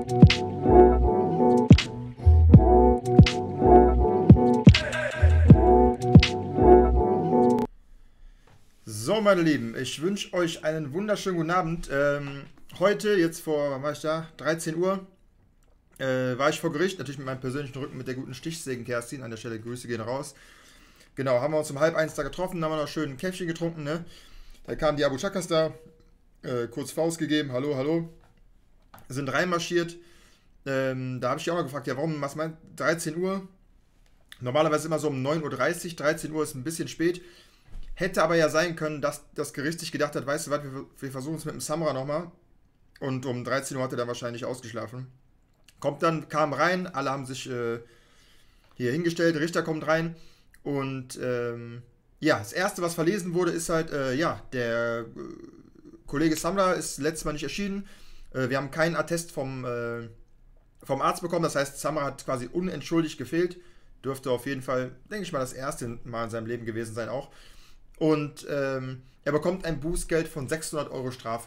So, meine Lieben, ich wünsche euch einen wunderschönen guten Abend. Heute, jetzt vor, wann war ich da? 13 Uhr, war ich vor Gericht, natürlich mit meinem persönlichen Rücken mit der guten Stichsägen Kerstin. An der Stelle Grüße gehen raus. Genau, haben wir uns um 12:30 da getroffen, haben wir noch schön ein Käffchen getrunken, ne? Da kamen die Abu Chakas da, kurz Faust gegeben, hallo, hallo, sind reinmarschiert. Da habe ich die auch mal gefragt, ja, warum, was meint 13 Uhr? Normalerweise immer so um 9:30 Uhr, 13 Uhr ist ein bisschen spät. Hätte aber ja sein können, dass das Gericht sich gedacht hat, weißt du was, wir versuchen es mit dem Samra nochmal. Und um 13 Uhr hat er dann wahrscheinlich ausgeschlafen. Kam rein, alle haben sich hier hingestellt, der Richter kommt rein. Und ja, das Erste, was verlesen wurde, ist halt, ja, der Kollege Samra ist letztes Mal nicht erschienen. Wir haben keinen Attest vom Arzt bekommen, das heißt, Samra hat quasi unentschuldigt gefehlt. Dürfte auf jeden Fall, denke ich mal, das erste Mal in seinem Leben gewesen sein auch. Und er bekommt ein Bußgeld von 600 Euro Strafe.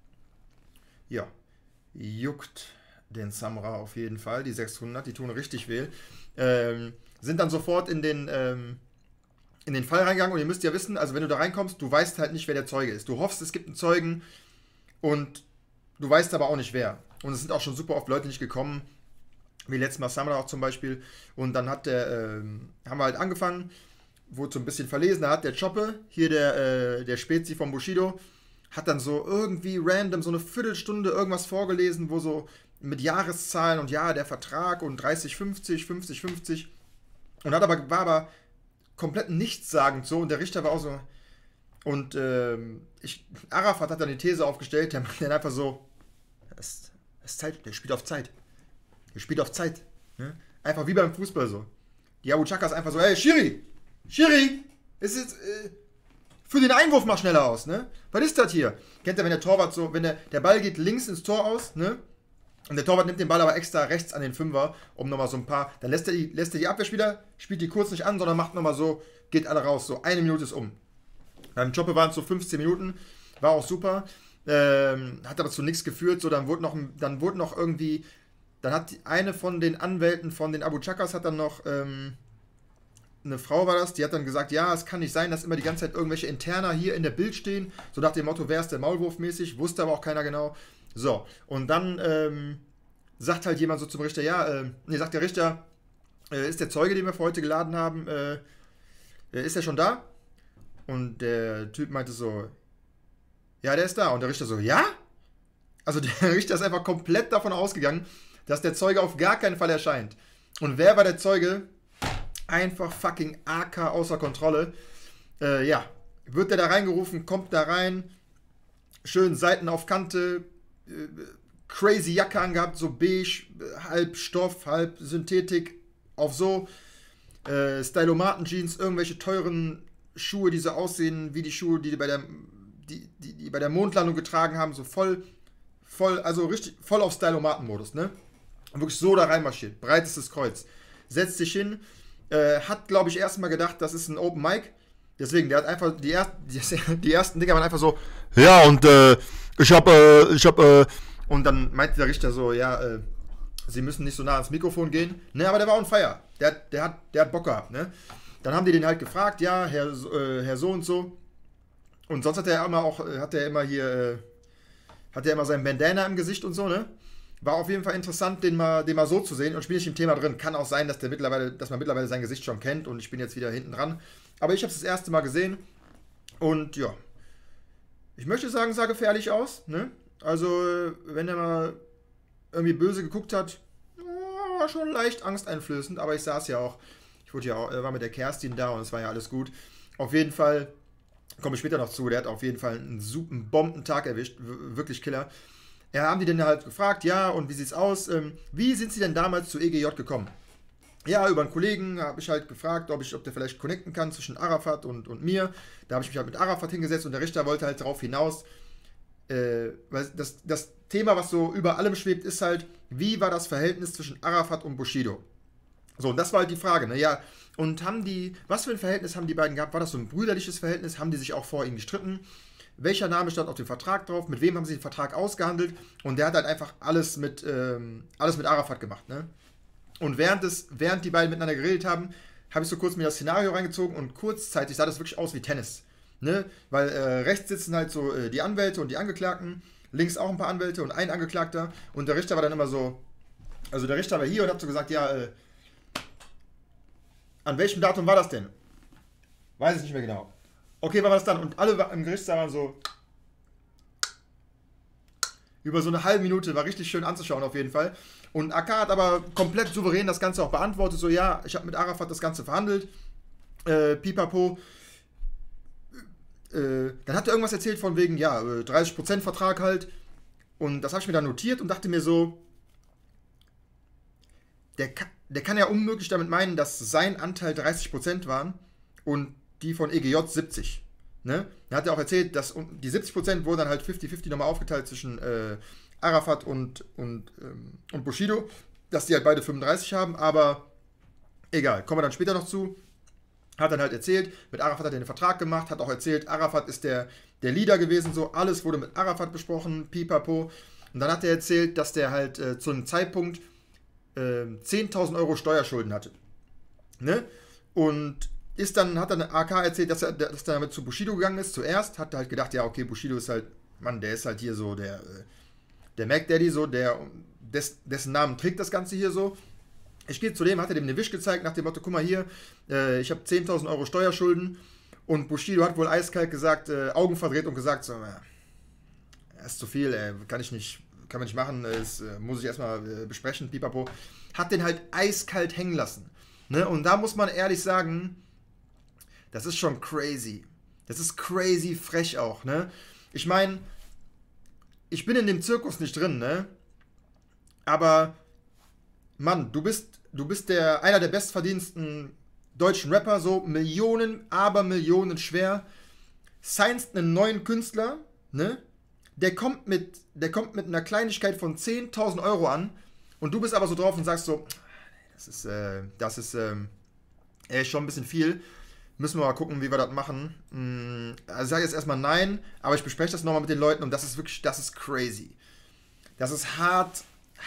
Ja, juckt den Samra auf jeden Fall, die 600, die tun richtig weh. Sind dann sofort in den Fall reingegangen und ihr müsst ja wissen, also wenn du da reinkommst, du weißt halt nicht, wer der Zeuge ist. Du hoffst, es gibt einen Zeugen und du weißt aber auch nicht wer. Und es sind auch schon super oft Leute nicht gekommen, wie letztes Mal Samra auch zum Beispiel. Und dann haben wir halt angefangen, wurde so ein bisschen verlesen, da hat der Choppe, hier der Spezi vom Bushido, hat dann so irgendwie random so eine Viertelstunde irgendwas vorgelesen, wo so mit Jahreszahlen und ja, der Vertrag und 30-50, 50-50 und war aber komplett nichtssagend so und der Richter war auch so und Arafat hat dann die These aufgestellt, der macht dann einfach so, es ist Zeit, der spielt auf Zeit. Der spielt auf Zeit. Ne? Einfach wie beim Fußball so. Die Abu Chakas einfach so, hey, Schiri, es ist, für den Einwurf mach schneller aus, ne? Was ist das hier? Kennt ihr, wenn der Torwart so, wenn der Ball geht links ins Tor aus, ne? Und der Torwart nimmt den Ball aber extra rechts an den Fünfer, um nochmal so ein paar, dann lässt er die Abwehrspieler, spielt die kurz nicht an, sondern macht nochmal so, geht alle raus, so 1 Minute ist um. Beim Choppe waren es so 15 Minuten, war auch super, hat aber zu nichts geführt, so, dann wurde noch irgendwie, dann hat eine von den Anwälten von den Abu Chakas hat dann noch, eine Frau war das, die hat dann gesagt, ja, es kann nicht sein, dass immer die ganze Zeit irgendwelche Interner hier in der Bild stehen, so nach dem Motto, wer ist der Maulwurf mäßig, wusste aber auch keiner genau. So, und dann sagt halt jemand so zum Richter, ja, sagt der Richter, ist der Zeuge, den wir für heute geladen haben, ist er schon da? Und der Typ meinte so, ja, der ist da. Und der Richter so, ja? Also der Richter ist einfach komplett davon ausgegangen, dass der Zeuge auf gar keinen Fall erscheint. Und wer war der Zeuge? Einfach fucking AK außer Kontrolle. Ja, wird der da reingerufen, kommt da rein, schön Seiten auf Kante, crazy Jacke angehabt, so beige, halb Stoff, halb Synthetik, auf so, Stylomaten-Jeans, irgendwelche teuren Schuhe, die so aussehen wie die Schuhe, die bei der Mondlandung getragen haben, so voll, also richtig, voll auf Stylomaten-Modus, ne? Und wirklich so da reinmarschiert, breitestes Kreuz. Setzt sich hin, hat, glaube ich, erstmal gedacht, das ist ein Open Mic. Deswegen, der hat einfach, die ersten Dinger waren einfach so, ja, und und dann meinte der Richter so, ja, sie müssen nicht so nah ans Mikrofon gehen. Ne, aber der war on fire. Der hat Bock gehabt, ne? Dann haben die den halt gefragt, ja, Herr so und so. Und sonst hat er immer sein Bandana im Gesicht und so, ne? War auf jeden Fall interessant, den mal so zu sehen. Und ich bin nicht im Thema drin. Kann auch sein, dass man mittlerweile sein Gesicht schon kennt und ich bin jetzt wieder hinten dran. Aber ich habe es das erste Mal gesehen. Und ja, ich möchte sagen, sah gefährlich aus. Ne? Also, wenn er mal irgendwie böse geguckt hat, war schon leicht angsteinflößend. Aber ich saß ja auch, war mit der Kerstin da und es war ja alles gut. Auf jeden Fall, komme ich später noch zu, der hat auf jeden Fall einen Bombentag erwischt. Wirklich Killer. Ja, haben die denn halt gefragt, ja, und wie sieht's aus? Wie sind sie denn damals zu EGJ gekommen? Ja, über einen Kollegen habe ich halt gefragt, ob der vielleicht connecten kann zwischen Arafat und mir. Da habe ich mich halt mit Arafat hingesetzt und der Richter wollte halt darauf hinaus. Weil das Thema, was so über allem schwebt, ist halt, wie war das Verhältnis zwischen Arafat und Bushido? So, und das war halt die Frage, ne? Ja, und was für ein Verhältnis haben die beiden gehabt? War das so ein brüderliches Verhältnis? Haben die sich auch vor ihm gestritten? welcher Name stand auf dem Vertrag drauf, mit wem haben sie den Vertrag ausgehandelt und der hat halt einfach alles mit Arafat gemacht, ne? Und während die beiden miteinander geredet haben, habe ich so kurz mir das Szenario reingezogen und kurzzeitig sah das wirklich aus wie Tennis, ne? Weil rechts sitzen halt so die Anwälte und die Angeklagten, links auch ein paar Anwälte und ein Angeklagter und der Richter war dann immer so, also der Richter war hier und hat so gesagt, ja, an welchem Datum war das denn? Weiß ich nicht mehr genau. Okay, wann war das dann? Und alle im Gerichtssaal waren so über so eine halbe Minute, war richtig schön anzuschauen auf jeden Fall. Und AK hat aber komplett souverän das Ganze auch beantwortet, so ja, ich habe mit Arafat das Ganze verhandelt, pipapo. Dann hat er irgendwas erzählt von wegen, ja, 30% Vertrag halt. Und das habe ich mir dann notiert und dachte mir so, der kann ja unmöglich damit meinen, dass sein Anteil 30% waren und die von EGJ 70. Ne? Er hat ja auch erzählt, dass die 70% wurden dann halt 50-50 nochmal aufgeteilt zwischen Arafat und Bushido, dass die halt beide 35 haben, aber egal, kommen wir dann später noch zu. Hat dann halt erzählt, mit Arafat hat er den Vertrag gemacht, hat auch erzählt, Arafat ist der Leader gewesen, so, alles wurde mit Arafat besprochen, pipapo. Und dann hat er erzählt, dass der halt zu einem Zeitpunkt 10.000 Euro Steuerschulden hatte. Ne? Und hat dann AK erzählt, dass er damit zu Bushido gegangen ist, zuerst, hat er halt gedacht, ja, okay, Bushido ist halt, Mann, der ist halt hier so der Mac Daddy, so, dessen Namen trägt das Ganze hier so. Ich gehe zu dem, hat er dem den Wisch gezeigt, nach dem Motto, guck mal hier, ich habe 10.000 Euro Steuerschulden und Bushido hat wohl eiskalt gesagt, Augen verdreht und gesagt, so, ist zu viel, kann man nicht machen, das muss ich erstmal besprechen, pipapo. Hat den halt eiskalt hängen lassen. Ne? Und da muss man ehrlich sagen, das ist schon crazy. Das ist crazy frech auch, ne? Ich meine, ich bin in dem Zirkus nicht drin, ne? Aber, Mann, du bist einer der bestverdienendsten deutschen Rapper, so Millionen, aber Millionen schwer. Signst einen neuen Künstler, ne? Der kommt mit einer Kleinigkeit von 10.000 Euro an und du bist aber so drauf und sagst so, das ist schon ein bisschen viel. Müssen wir mal gucken, wie wir das machen. Also ich sage jetzt erstmal nein, aber ich bespreche das nochmal mit den Leuten und das ist crazy. Das ist hart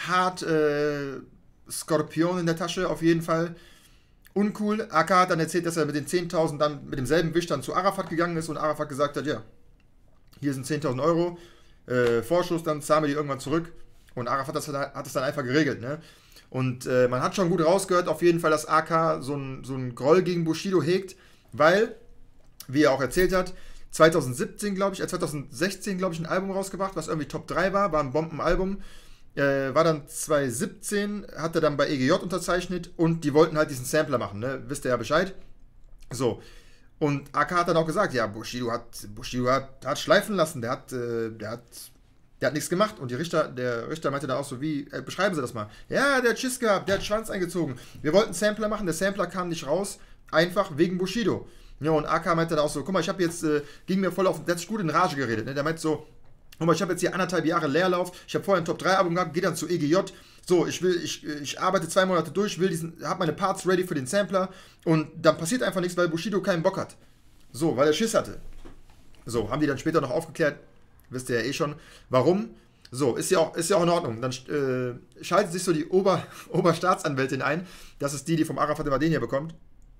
Skorpion in der Tasche auf jeden Fall. Uncool. AK hat dann erzählt, dass er mit den 10.000 dann mit demselben Wisch dann zu Arafat gegangen ist und Arafat gesagt hat, ja, hier sind 10.000 Euro, Vorschuss, dann zahlen wir die irgendwann zurück. Und Arafat hat das dann einfach geregelt, ne? Und man hat schon gut rausgehört, auf jeden Fall, dass AK so einen Groll gegen Bushido hegt, weil, wie er auch erzählt hat, 2016, glaube ich, ein Album rausgebracht, was irgendwie Top 3 war ein Bombenalbum. War dann 2017, hat er dann bei EGJ unterzeichnet und die wollten halt diesen Sampler machen, ne? Wisst ihr ja Bescheid. So. Und AK hat dann auch gesagt, ja, Bushido hat schleifen lassen, der hat nichts gemacht. Und der Richter meinte dann auch so, wie, beschreiben Sie das mal. Ja, der hat Schiss gehabt, der hat Schwanz eingezogen. Wir wollten einen Sampler machen, der Sampler kam nicht raus, einfach wegen Bushido. Ja, und AK meinte dann auch so, guck mal, ich habe jetzt, ging mir voll auf, der hat sich gut in Rage geredet, ne? Der meinte so, guck mal, ich habe jetzt hier 1,5 Jahre Leerlauf, ich habe vorher ein Top-3-Album gehabt, gehe dann zu EGJ, so, ich arbeite 2 Monate durch, habe meine Parts ready für den Sampler und dann passiert einfach nichts, weil Bushido keinen Bock hat. So, weil er Schiss hatte. So, haben die dann später noch aufgeklärt, wisst ihr ja eh schon, warum. So, ist ja auch in Ordnung. Dann schaltet sich so die Oberstaatsanwältin ein, das ist die vom Arafat immer den hier bekommt.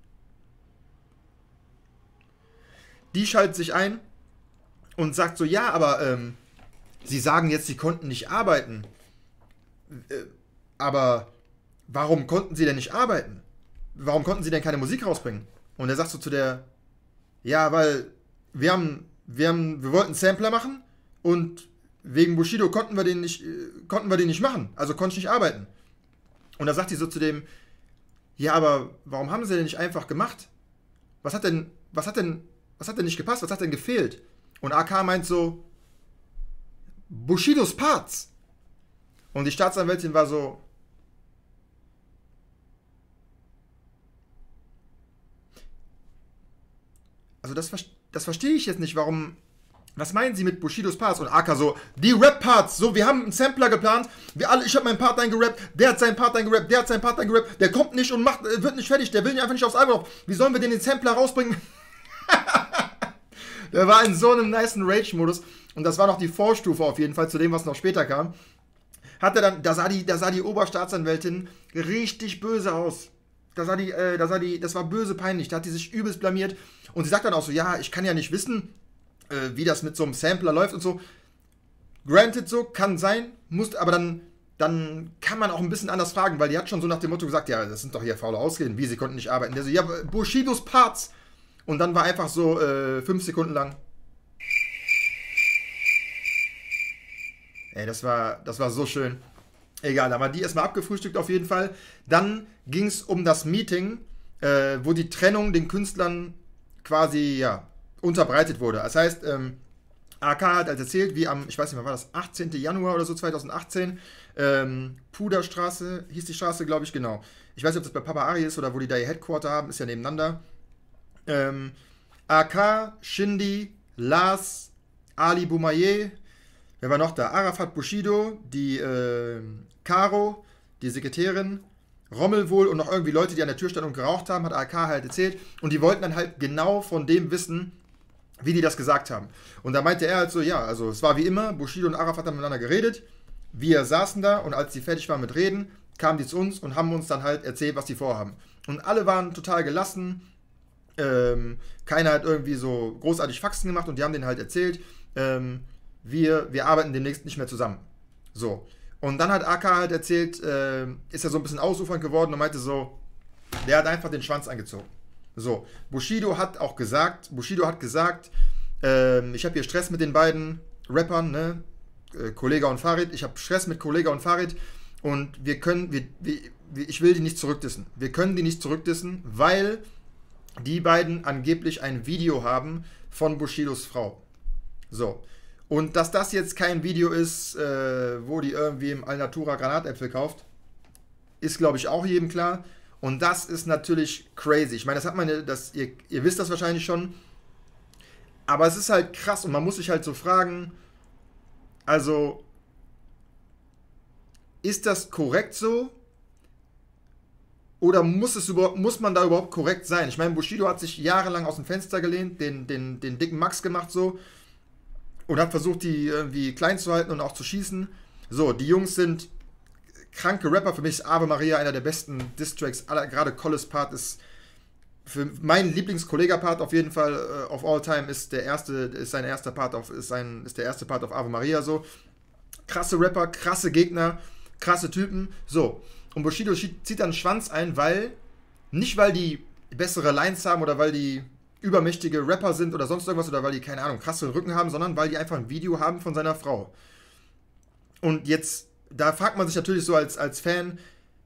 Die schaltet sich ein und sagt so, ja, aber sie sagen jetzt, sie konnten nicht arbeiten. Aber warum konnten sie denn nicht arbeiten? Warum konnten sie denn keine Musik rausbringen? Und er sagt so zu der, ja, weil wir wollten einen Sampler machen und wegen Bushido konnten wir den nicht machen, also konnte ich nicht arbeiten. Und da sagt die so zu dem, ja, aber warum haben sie denn nicht einfach gemacht? Was hat denn nicht gepasst? Was hat denn gefehlt? Und AK meint so, Bushidos Parts. Und die Staatsanwältin war so, also das verstehe ich jetzt nicht, warum, was meinen Sie mit Bushidos Parts? Und AK so, die Rap-Parts, so, wir haben einen Sampler geplant, ich habe meinen Part eingerappt, der hat seinen Part eingerappt, der kommt nicht und wird nicht fertig, der will einfach nicht aufs Album drauf. Wie sollen wir denn den Sampler rausbringen? Der war in so einem nicen Rage-Modus. Und das war noch die Vorstufe auf jeden Fall zu dem, was noch später kam. Hat er dann, da sah die Oberstaatsanwältin richtig böse aus. Das war böse peinlich. Da hat die sich übelst blamiert. Und sie sagt dann auch so, ja, ich kann ja nicht wissen, wie das mit so einem Sampler läuft und so. Granted so, kann sein, aber dann kann man auch ein bisschen anders fragen, weil die hat schon so nach dem Motto gesagt, ja, das sind doch hier faule Ausreden, wie, sie konnten nicht arbeiten. Der so, ja, Bushidos Parts. Und dann war einfach so 5 Sekunden lang. Ey, das war so schön. Egal, da war die erstmal abgefrühstückt auf jeden Fall. Dann ging es um das Meeting, wo die Trennung den Künstlern quasi, ja, unterbreitet wurde. Das heißt, AK hat halt erzählt, wie am, ich weiß nicht mehr, war das 18. Januar oder so, 2018, Puderstraße, hieß die Straße, glaube ich, genau. Ich weiß nicht, ob das bei Papa Ari ist oder wo die da ihr Headquarter haben, ist ja nebeneinander. AK, Shindy, Lars, Ali Boumaier, wer war noch da? Arafat Bushido, die Caro, die Sekretärin, Rommel wohl und noch irgendwie Leute, die an der Tür standen und geraucht haben, hat AK halt erzählt. Und die wollten dann halt genau von dem wissen, wie die das gesagt haben. Und da meinte er halt so, ja, also es war wie immer, Bushido und Arafat haben miteinander geredet, wir saßen da und als die fertig waren mit Reden, kamen die zu uns und haben uns dann halt erzählt, was die vorhaben. Und alle waren total gelassen, keiner hat irgendwie so großartig Faxen gemacht und die haben denen halt erzählt, wir arbeiten demnächst nicht mehr zusammen. So. Und dann hat AK halt erzählt, ist er so ein bisschen ausufernd geworden und meinte so, der hat einfach den Schwanz angezogen. So, Bushido hat gesagt, ich habe hier Stress mit den beiden Rappern, ne, Kollega und Farid, ich habe Stress mit Kollega und Farid und ich will die nicht zurückdissen. Wir können die nicht zurückdissen, weil die beiden angeblich ein Video haben von Bushidos Frau. So. Und dass das jetzt kein Video ist, wo die irgendwie im Alnatura Granatäpfel kauft, ist, glaube ich, auch jedem klar. Und das ist natürlich crazy. Ich meine, ihr wisst das wahrscheinlich schon. Aber es ist halt krass und man muss sich halt so fragen, also, ist das korrekt so? Oder muss man da überhaupt korrekt sein? Ich meine, Bushido hat sich jahrelang aus dem Fenster gelehnt, den dicken Max gemacht so und hat versucht, die irgendwie klein zu halten und auch zu schießen. So, die Jungs sind kranke Rapper. Für mich ist Ave Maria einer der besten Distracks aller. Gerade Collis Part ist für meinen Lieblings-Kollega-Part auf jeden Fall of all time ist der erste Part auf Ave Maria so. Krasse Rapper, krasse Gegner, krasse Typen. So. Und Bushido zieht dann einen Schwanz ein, nicht weil die bessere Lines haben oder weil die übermächtige Rapper sind oder sonst irgendwas oder weil die, keine Ahnung, krasse Rücken haben, sondern weil die einfach ein Video haben von seiner Frau. Und jetzt, da fragt man sich natürlich so als Fan,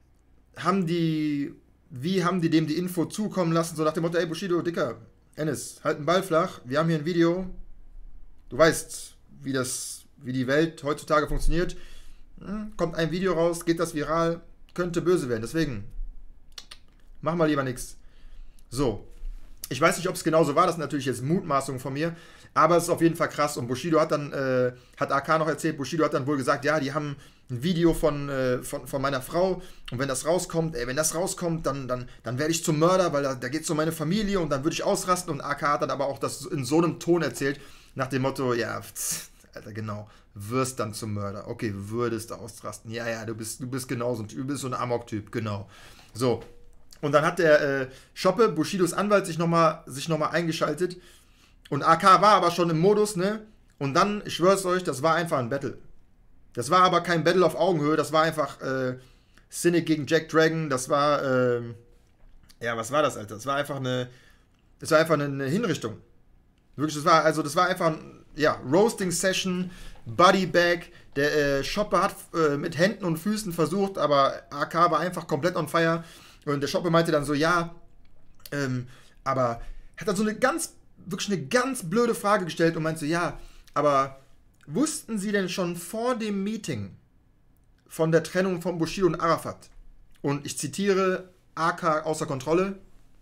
wie haben die dem die Info zukommen lassen, so nach dem Motto, ey Bushido, Dicker, Ennis, halt den Ball flach, wir haben hier ein Video, du weißt, wie die Welt heutzutage funktioniert, kommt ein Video raus, geht das viral, könnte böse werden, deswegen, mach mal lieber nix. So, ich weiß nicht, ob es genauso war, das ist natürlich jetzt Mutmaßung von mir, aber es ist auf jeden Fall krass und Bushido hat dann, hat AK noch erzählt, Bushido hat dann wohl gesagt, ja, die haben ein Video von meiner Frau und wenn das rauskommt, dann werde ich zum Mörder, weil da geht es um meine Familie und dann würde ich ausrasten und AK hat dann aber auch das in so einem Ton erzählt, nach dem Motto, ja, Alter, genau, wirst dann zum Mörder, okay, würdest ausrasten, ja, du bist genauso, du bist so ein Amok-Typ, genau, so, und dann hat der Schoppe, Bushidos Anwalt, sich nochmal eingeschaltet und AK war aber schon im Modus, ne, und dann, ich schwör's euch, das war einfach ein Battle. Das war aber kein Battle auf Augenhöhe, das war einfach Cynic gegen Jack Dragon, das war, was war das, Alter? Das war einfach eine Hinrichtung. Wirklich, das war einfach, Roasting-Session, Bodybag, der Schoppe hat mit Händen und Füßen versucht, aber AK war einfach komplett on fire und der Schoppe meinte dann so, ja, aber hat dann so eine ganz blöde Frage gestellt und meinte so, ja, aber wussten Sie denn schon vor dem Meeting von der Trennung von Bushido und Arafat? Und ich zitiere AK außer Kontrolle.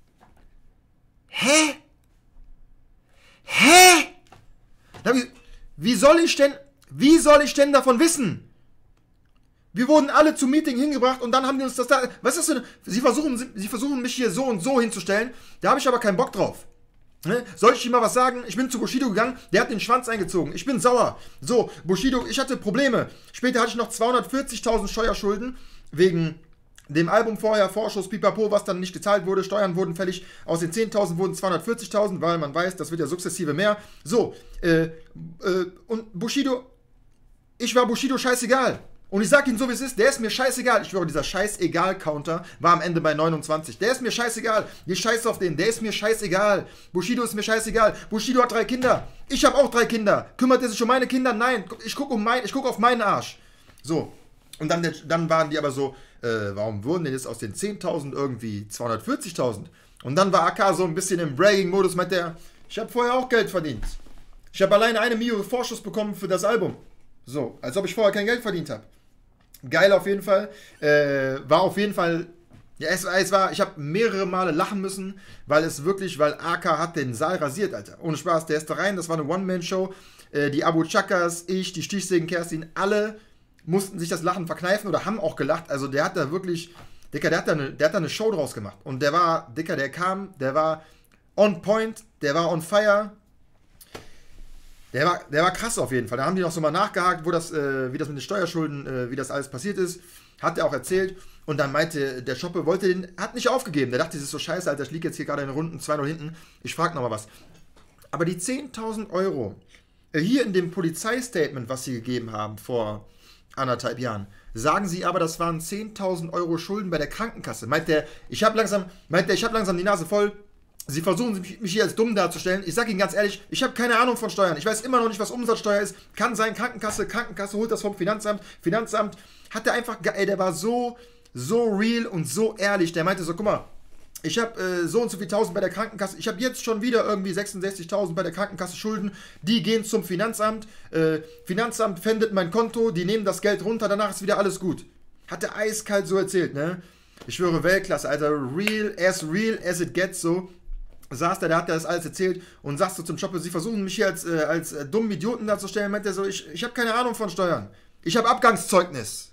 Hä? Wie soll ich denn davon wissen? Wir wurden alle zum Meeting hingebracht und dann haben die uns das da. Was ist das denn? Sie versuchen mich hier so und so hinzustellen. Da habe ich aber keinen Bock drauf. Ne? Soll ich ihm mal was sagen? Ich bin zu Bushido gegangen, der hat den Schwanz eingezogen. Ich bin sauer. So, Bushido, ich hatte Probleme. Später hatte ich noch 240.000 Steuerschulden wegen dem Album vorher, Vorschuss, Pipapo, was dann nicht gezahlt wurde. Steuern wurden fällig. Aus den 10.000 wurden 240.000, weil man weiß, das wird ja sukzessive mehr. So, und Bushido, ich war Bushido scheißegal. Und ich sag Ihnen so, wie es ist, der ist mir scheißegal. Ich schwöre, dieser Scheißegal-Counter war am Ende bei 29. Der ist mir scheißegal. Ich scheiße auf den. Der ist mir scheißegal. Bushido ist mir scheißegal. Bushido hat 3 Kinder. Ich habe auch 3 Kinder. Kümmert er sich um meine Kinder? Nein. Ich gucke auf meinen Arsch. So. Und dann waren die aber so, warum wurden denn jetzt aus den 10.000 irgendwie 240.000? Und dann war AK so ein bisschen im Bragging-Modus, meint der, ich habe vorher auch Geld verdient. Ich habe alleine 1 Mio Vorschuss bekommen für das Album. So, als ob ich vorher kein Geld verdient habe. Geil auf jeden Fall. War auf jeden Fall. Ja, ich habe mehrere Male lachen müssen, weil AK hat den Saal rasiert, Alter. Ohne Spaß, der ist da rein, das war eine One-Man-Show. Die Abu Chakas, ich, die Stichsägen Kerstin, alle mussten sich das Lachen verkneifen oder haben auch gelacht. Also der hat da wirklich, Dicker, der hat da eine Show draus gemacht. Und der war, Dicker, der war on point, der war on fire. Der war krass auf jeden Fall. Da haben die noch so mal nachgehakt, wie das mit den Steuerschulden, wie das alles passiert ist. Hat er auch erzählt. Und dann meinte der Schoppe, hat nicht aufgegeben. Der dachte, das ist so scheiße, Alter, ich liege jetzt hier gerade in den Runden 2-0 hinten. Ich frage nochmal was. Aber die 10.000 Euro, hier in dem Polizeistatement, was sie gegeben haben vor 1,5 Jahren, sagen sie aber, das waren 10.000 Euro Schulden bei der Krankenkasse. Meint der, ich habe langsam die Nase voll. Sie versuchen, mich hier als dumm darzustellen. Ich sage Ihnen ganz ehrlich, ich habe keine Ahnung von Steuern. Ich weiß immer noch nicht, was Umsatzsteuer ist. Kann sein, Krankenkasse holt das vom Finanzamt. Finanzamt hat der einfach, der war so real und so ehrlich. Der meinte so, guck mal, ich habe so und so viel Tausend bei der Krankenkasse. Ich habe jetzt schon wieder irgendwie 66.000 bei der Krankenkasse Schulden. Die gehen zum Finanzamt. Finanzamt pfändet mein Konto. Die nehmen das Geld runter. Danach ist wieder alles gut. Hat der eiskalt so erzählt, ne? Ich schwöre, Weltklasse, Alter. Real as it gets, so. Saß der hat das alles erzählt und sagst so zum Chopper, sie versuchen mich hier als dummen Idioten darzustellen, meint er so, ich habe keine Ahnung von Steuern. Ich habe Abgangszeugnis.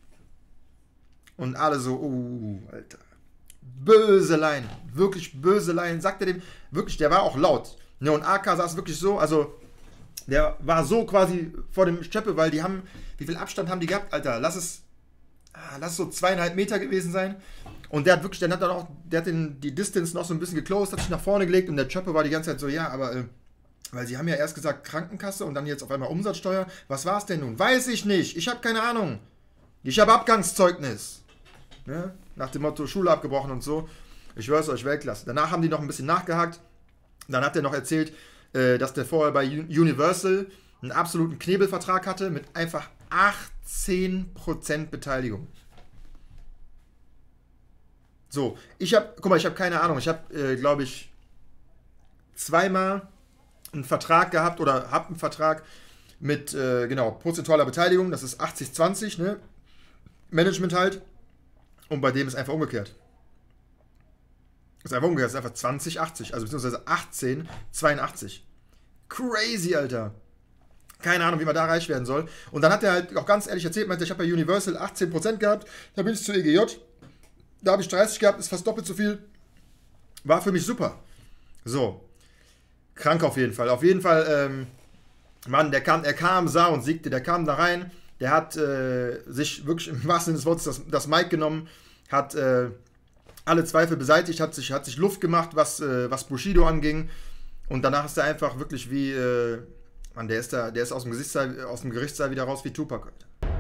Und alle so, Alter. Böse Line. Wirklich böse Line. Sagt er dem, wirklich, der war auch laut. Ne, und AK saß wirklich so, also, der war so quasi vor dem Scheppe, weil die haben, wie viel Abstand haben die gehabt, Alter? Lass es so 2,5 Meter gewesen sein. Und der hat die Distance noch so ein bisschen geclosed, hat sich nach vorne gelegt und der Chopper war die ganze Zeit so, ja, aber, weil sie haben ja erst gesagt Krankenkasse und dann jetzt auf einmal Umsatzsteuer. Was war es denn nun? Weiß ich nicht. Ich habe keine Ahnung. Ich habe Abgangszeugnis. Ne? Nach dem Motto Schule abgebrochen und so. Ich schwör's euch, Weltklasse. Danach haben die noch ein bisschen nachgehakt. Dann hat er noch erzählt, dass der vorher bei Universal einen absoluten Knebelvertrag hatte mit einfach 18% Beteiligung. So, ich habe keine Ahnung, ich habe, glaube ich, zweimal einen Vertrag gehabt oder habe einen Vertrag mit, prozentualer Beteiligung, das ist 80-20, ne, Management halt, und bei dem ist einfach umgekehrt. Das ist einfach umgekehrt, das ist einfach 20-80, also beziehungsweise 18-82. Crazy, Alter. Keine Ahnung, wie man da reich werden soll. Und dann hat er halt auch ganz ehrlich erzählt, meinte, ich habe bei Universal 18% gehabt, da bin ich zu EGJ. Da habe ich 30 gehabt, ist fast doppelt so viel. War für mich super. So. Krank auf jeden Fall. Auf jeden Fall, Mann, er kam, sah und siegte. Der kam da rein. Der hat sich wirklich im wahrsten Sinne des Wortes das Mic genommen. Hat alle Zweifel beseitigt. Hat sich Luft gemacht, was Bushido anging. Und danach ist er einfach wirklich wie, Mann, der ist aus dem Gerichtssaal wieder raus wie Tupac.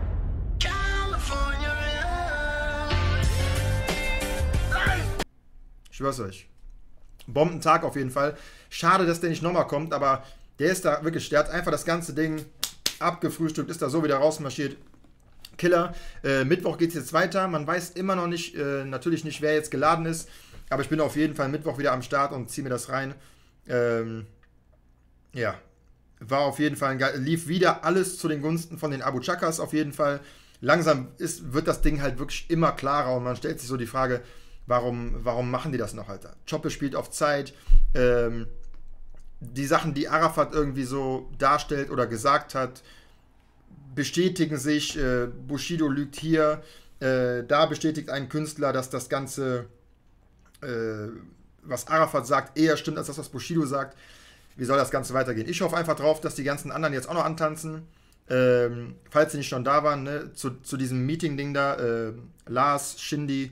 Ich schwör's euch. Bombentag auf jeden Fall. Schade, dass der nicht nochmal kommt, aber der ist da wirklich, der hat einfach das ganze Ding abgefrühstückt, ist da so wieder rausmarschiert. Killer. Mittwoch geht's jetzt weiter. Man weiß immer noch nicht, natürlich nicht, wer jetzt geladen ist, aber ich bin auf jeden Fall Mittwoch wieder am Start und ziehe mir das rein. Ja. War auf jeden Fall lief wieder alles zu den Gunsten von den Abu Chakas auf jeden Fall. Langsam wird das Ding halt wirklich immer klarer und man stellt sich so die Frage, warum machen die das noch, Alter? Choppe spielt auf Zeit. Die Sachen, die Arafat irgendwie so darstellt oder gesagt hat, bestätigen sich. Bushido lügt hier. Da bestätigt ein Künstler, dass das Ganze was Arafat sagt, eher stimmt als das, was Bushido sagt. Wie soll das Ganze weitergehen? Ich hoffe einfach drauf, dass die ganzen anderen jetzt auch noch antanzen. Falls sie nicht schon da waren, ne, zu diesem Meeting-Ding da, Lars, Shindy,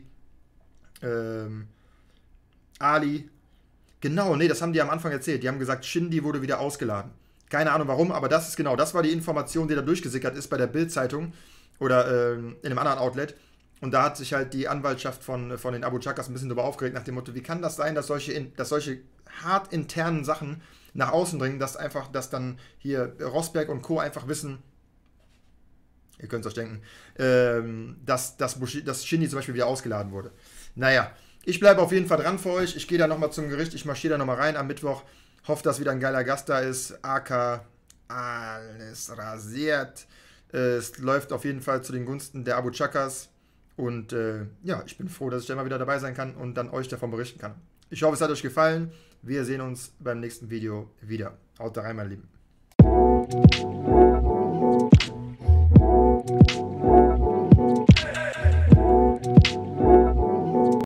Ali. Genau, nee, das haben die am Anfang erzählt. Die haben gesagt, Shindy wurde wieder ausgeladen. Keine Ahnung warum, aber das ist genau, das war die Information, die da durchgesickert ist bei der Bild-Zeitung oder in einem anderen Outlet. Und da hat sich halt die Anwaltschaft von den Abu Chakas ein bisschen darüber aufgeregt, nach dem Motto, wie kann das sein, dass solche hart internen Sachen nach außen dringen, dass dann hier Rosberg und Co. einfach wissen, ihr könnt es euch denken, dass Shindy zum Beispiel wieder ausgeladen wurde. Naja, ich bleibe auf jeden Fall dran für euch. Ich gehe da nochmal zum Gericht, ich marschiere da nochmal rein am Mittwoch. Hoffe, dass wieder ein geiler Gast da ist. AK, alles rasiert. Es läuft auf jeden Fall zu den Gunsten der Abu Chakas. Und ja, ich bin froh, dass ich da mal wieder dabei sein kann und dann euch davon berichten kann. Ich hoffe, es hat euch gefallen. Wir sehen uns beim nächsten Video wieder. Haut da rein, meine Lieben.